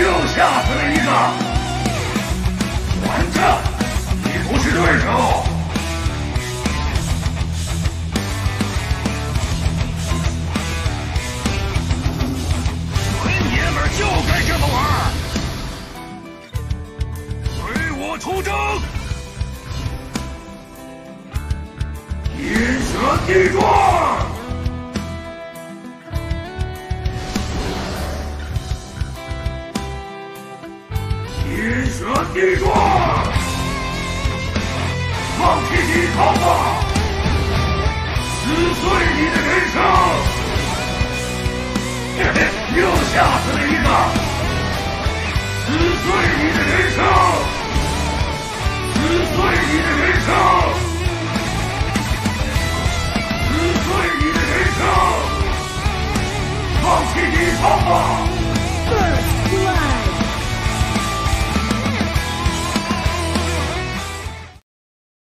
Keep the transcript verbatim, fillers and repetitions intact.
又吓死了一个。混账！你不是对手。纯爷们儿就该这么玩。随我出征！银蛇地状。 银蛇地状，放弃抵抗吧，撕碎你的人生！嘿嘿，又吓死了一个，撕碎你的人生，撕碎你的人生，撕碎你的人生，放弃抵抗吧！